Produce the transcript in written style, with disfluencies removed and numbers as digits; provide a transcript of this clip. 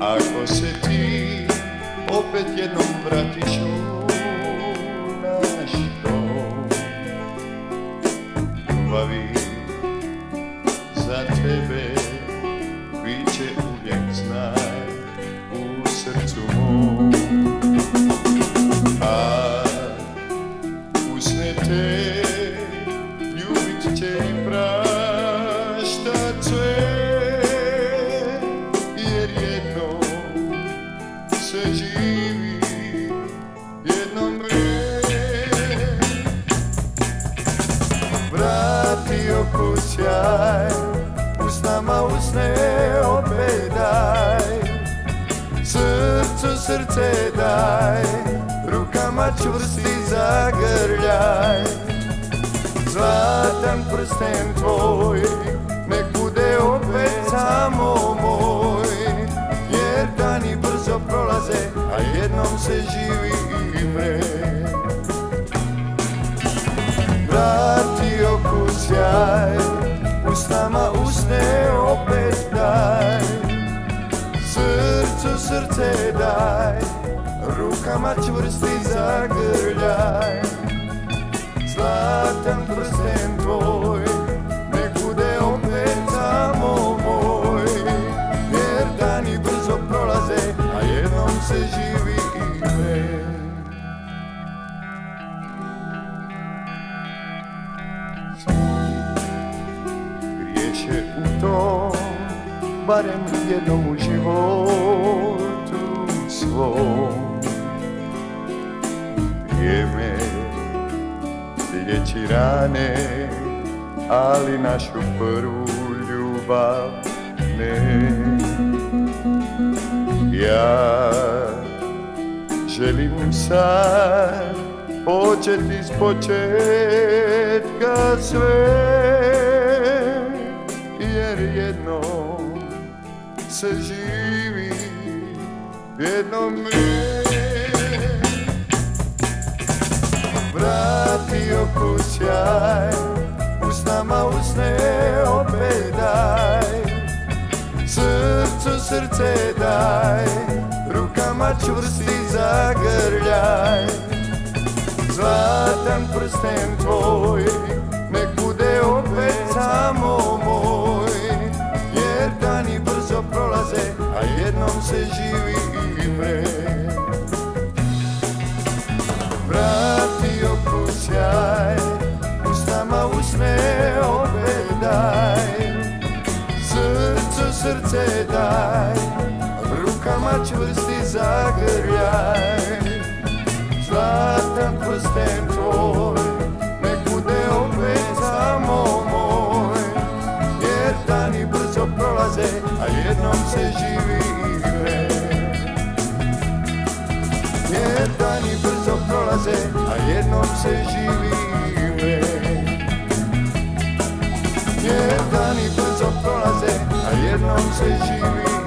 Ako se ti opet jednom vratiš u naš dom, ljubavi za tebe biće uvijek znaj u srcu mom. A usne te ljubit će i praštat sve, jer jednom se živi, jednom vrati okus sjaj, usnama usne opet daj, srcu srce daj, rukama čvrsti zagrljaj. Zlatan prsten tvoj nek bude opet samo moj, jer dani brzo prolaze, a jednom se živi i mre. Vrati okus sjaj, usnama usne opet daj, srcu srce daj, rukama čvrsti zagrljaj. Zlatan prsten tvoj nek bude opet samo moj, jer dani brzo prolaze, a jednom se živi i mre. Griješe u tom, barem jednom u životu svom. Vrijeme liječi rane, ali našu prvu ljubav ne. Ja želim sad početi iz početka sve, jer jednom se živi, jednom je. Vrati okus sjaj, usnama usne opet daj, srcu srce daj, rukama čvrsti zagrljaj. Zlatan prsten tvoj nek bude opet samo moj, jer dani brzo prolaze, a jednom se živi i mre. Vrati okus sjaj, usnama usne opet daj, srcu srce daj, rukama čvrsti zagrljaj. Zlatan prsten tvoj nek bude opet samo moj, jer dani brzo prolaze, a jednom se živi i mre. Jer dani brzo prolaze, a jednom se živi i mre. Jer dani brzo prolaze, a jednom se živi i mre.